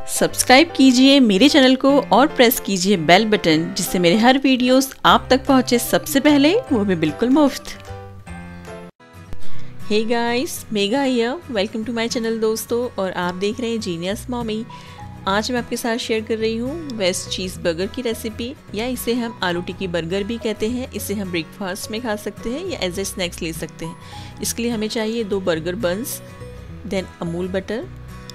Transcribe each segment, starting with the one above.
Subscribe कीजिए मेरे channel को और प्रेस कीजिए बेल बटन, जिससे मेरे हर वीडियोस आप तक पहुंचे सबसे पहले, वो भी बिल्कुल मुफ्त। Hey guys, Megha here, welcome to my channel दोस्तों, और आप देख रहे हैं जीनियस मॉमी। आज मैं आपके साथ शेयर कर रही हूँ वेज चीज़ बर्गर की रेसिपी, या इसे हम आलू टिक्की बर्गर भी कहते हैं। इसे हम ब्रेकफास्ट में खा सकते हैं या एज ए स्नैक्स ले सकते हैं। इसके लिए हमें चाहिए 2 burger buns, then Amul butter,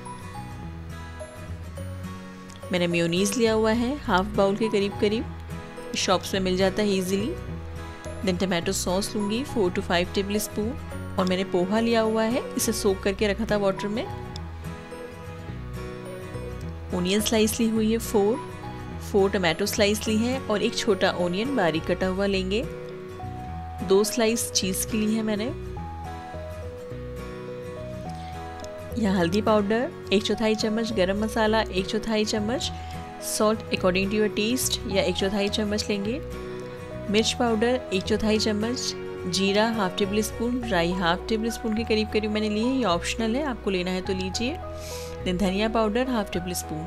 मैंने मेयोनीज़ लिया हुआ है हाफ बाउल के करीब, शॉप्स में मिल जाता है इजीली। देन टमाटो सॉस लूँगी 4 to 5 टेबल स्पून, और मैंने पोहा लिया हुआ है, इसे सोक करके रखा था वाटर में। ओनियन स्लाइस ली हुई है 4 टमाटो स्लाइस ली है, और एक छोटा ओनियन बारीक कटा हुआ लेंगे। 2 स्लाइस चीज़ की ली है मैंने। यहाँ हल्दी पाउडर 1/4 चम्मच, गरम मसाला 1/4 चम्मच, salt according to your taste या 1/4 चम्मच लेंगे। मिर्च पाउडर 1/4 चम्मच, जीरा हाफ टेबल स्पून, राई हाफ टेबल स्पून के करीब मैंने लिए है, ये ऑप्शनल है, आपको लेना है तो लीजिए। देन धनिया पाउडर हाफ टेबल स्पून।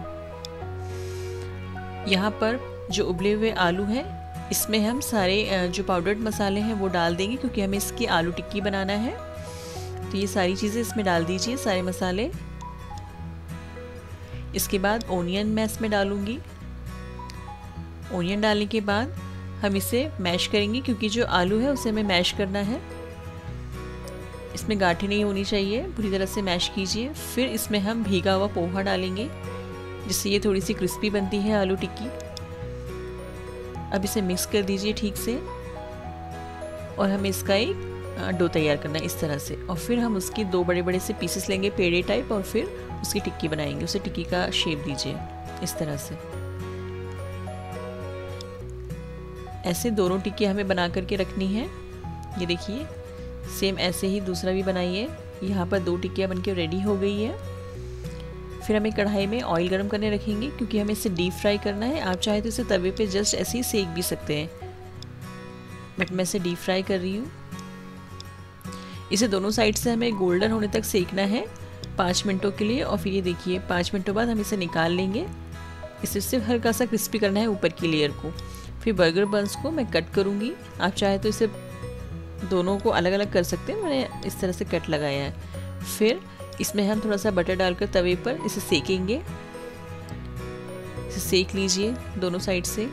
यहाँ पर जो उबले हुए आलू हैं, इसमें हम सारे जो पाउडर्ड मसाले हैं वो डाल देंगे, क्योंकि हमें इसकी आलू टिक्की बनाना है। तो ये सारी चीज़ें इसमें डाल दीजिए, सारे मसाले। इसके बाद ओनियन मैं इसमें डालूंगी। ओनियन डालने के बाद हम इसे मैश करेंगे, क्योंकि जो आलू है उसे हमें मैश करना है। इसमें गांठें नहीं होनी चाहिए, पूरी तरह से मैश कीजिए। फिर इसमें हम भीगा हुआ पोहा डालेंगे, जिससे ये थोड़ी सी क्रिस्पी बनती है आलू टिक्की। अब इसे मिक्स कर दीजिए ठीक से, और हमें इसका एक डो तैयार करना है इस तरह से। और फिर हम उसके 2 बड़े से पीसेस लेंगे पेड़े टाइप, और फिर उसकी टिक्की बनाएंगे। उसे टिक्की का शेप दीजिए इस तरह से। ऐसे दोनों टिक्की हमें बना करके रखनी है। ये देखिए, सेम ऐसे ही दूसरा भी बनाइए। यहाँ पर 2 टिक्कियाँ बनके रेडी हो गई है। फिर हमें कढ़ाई में ऑयल गर्म करने रखेंगे, क्योंकि हमें इसे डीप फ्राई करना है। आप चाहे तो इसे तवे पे जस्ट ऐसे ही सेक भी सकते हैं, बट मैं इसे डीप फ्राई कर रही हूँ। इसे दोनों साइड से हमें गोल्डन होने तक सेकना है 5 मिनटों के लिए। और फिर ये देखिए 5 मिनटों बाद हम इसे निकाल लेंगे। इसे सिर्फ हल्का सा क्रिस्पी करना है ऊपर की लेयर को। फिर बर्गर बन्स को मैं कट करूँगी। आप चाहे तो इसे दोनों को अलग अलग कर सकते हैं, मैंने इस तरह से कट लगाया है। फिर इसमें हम थोड़ा सा बटर डालकर तवे पर इसे सेकेंगे। इसे सेक लीजिए दोनों साइड से।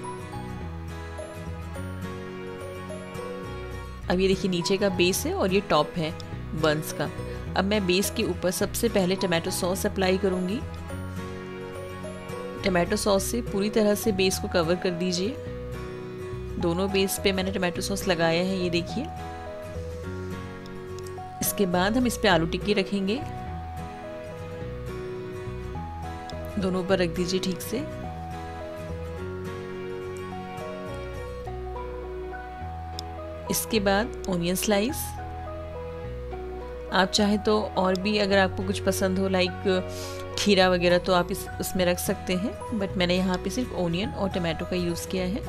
अब ये देखिए, नीचे का बेस है और ये टॉप है बन्स का। अब मैं बेस के ऊपर सबसे पहले टमाटो सॉस अप्लाई करूँगी। टमाटो सॉस से पूरी तरह से बेस को कवर कर दीजिए। दोनों बेस पे मैंने टमाटो सॉस लगाया है, ये देखिए। इसके बाद हम इस पे आलू टिक्की रखेंगे। दोनों पर रख दीजिए ठीक से। इसके बाद ओनियन स्लाइस। आप चाहे तो और भी अगर आपको कुछ पसंद हो, लाइक खीरा वगैरह, तो आप उसमें रख सकते हैं, बट मैंने यहाँ पे सिर्फ ओनियन और टमाटो का यूज़ किया है।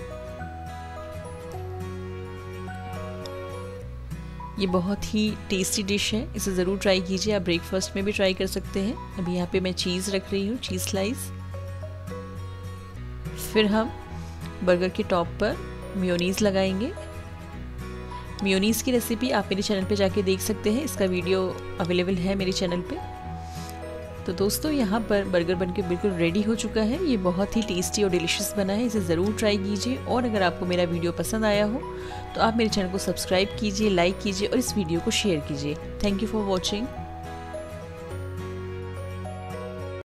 ये बहुत ही टेस्टी डिश है, इसे ज़रूर ट्राई कीजिए। आप ब्रेकफास्ट में भी ट्राई कर सकते हैं। अभी यहाँ पे मैं चीज़ रख रही हूँ, चीज़ स्लाइस। फिर हम बर्गर के टॉप पर मेयोनीज़ लगाएंगे। मेयोनीज़ की रेसिपी आप मेरे चैनल पे जाके देख सकते हैं, इसका वीडियो अवेलेबल है मेरे चैनल पे। तो दोस्तों, यहाँ पर बर्गर बनके बिल्कुल रेडी हो चुका है। ये बहुत ही टेस्टी और डिलीशियस बना है, इसे ज़रूर ट्राई कीजिए। और अगर आपको मेरा वीडियो पसंद आया हो तो आप मेरे चैनल को सब्सक्राइब कीजिए, लाइक कीजिए और इस वीडियो को शेयर कीजिए। Thank you for watching.